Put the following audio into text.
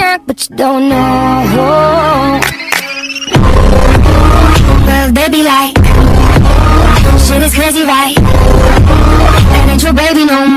act, but you don't know. Well, baby, like, shit is crazy, right? That ain't your baby no